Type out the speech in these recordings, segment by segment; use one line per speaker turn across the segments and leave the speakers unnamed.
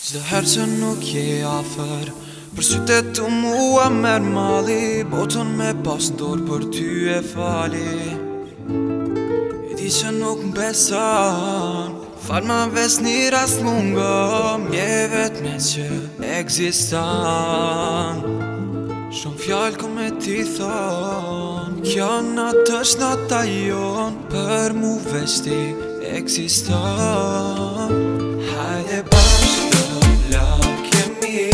Çdo herë që nuk je afer, për sytë tu mua merë mali, botën me pas ndorë për ty e fali. E di që nuk m'beson, falë ma ves një rast mungo, mje vetme që egzistan. Shumë fjallë ku me ti thonë, kjo natë është nata jon, për mu veç ti egziston. Hajde bashkë të lakemi,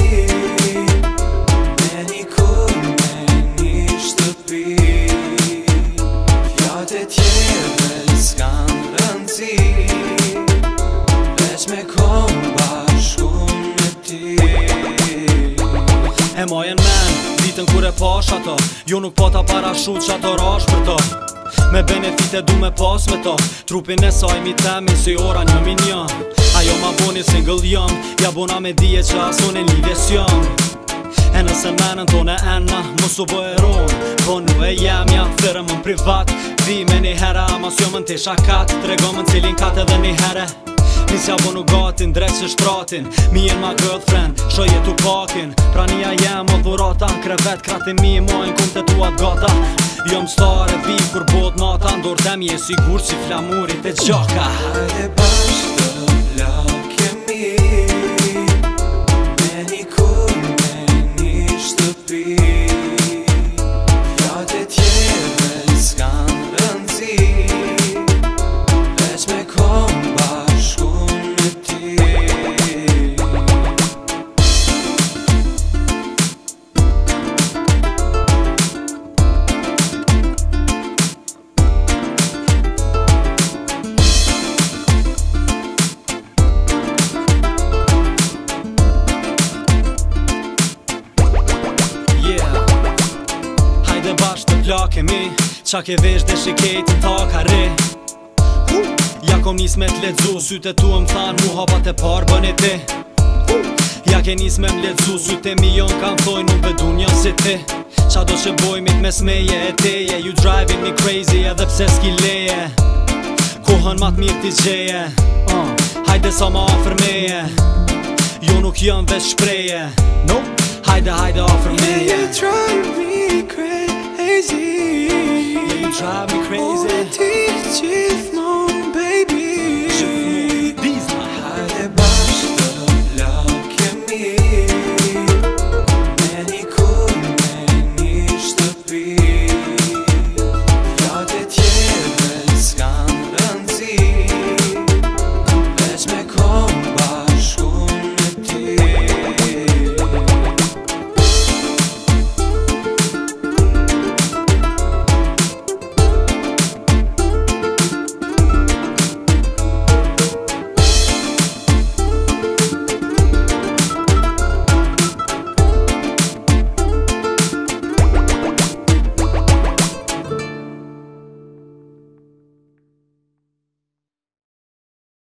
me një kur, me një shtëpi. Fjallët e tjere s'kan rëndësi, veç me kom bashku me ti.
E majen men, ditën kur e pash ato, jo nuk po ta parashut që ato rash për to. Me benefite du me pas me to, trupin e saj mi temin si ora 1 milion. Ajo ma boni single jam, ja bona me dije që asun e lidhjes jam. E nëse menën tone enna, mos u bo e ron, po nu e jemja, thërë më privat. Vi me një herë, ama s'jo më në tisha kat, trego më në cilin kat edhe një herë. Nisja bo nuk gatin, drejt që shtratin, mi jen ma girlfriend, sho jetu pakin. Pra nija jem o dhurata, krevet kratin mi i mojnë kum të tuat gata. Jom stare vi kur bot nata, ndor tem je sigur si flamurit e gjaka.
Hajde bashkë të lakemi, me një kur, me një shtëpi. Fjallët e tjere s'kan rëndësi, veç me kom bashku me ti.
Hajde bashkë të plakemi, qa ke vesh dhe shiketin ta kare. Ja kom nis me t'ledzu, syte tu më than mu hapat e par bën e ti. Ja ke nis me m'ledzu, syte milion kam thoj nuk bedun janë si ti. Qa do që bojmit mes meje e teje, you driving me crazy edhe pse s'ki leje. Kohën ma t'mirë t'i gjeje, hajde sa ma afer meje, jo nuk jëm veç shpreje. No, hajde hajde afer meje.
Yeah, you drive me crazy.
Yeah, you drive me crazy.
Unë ti që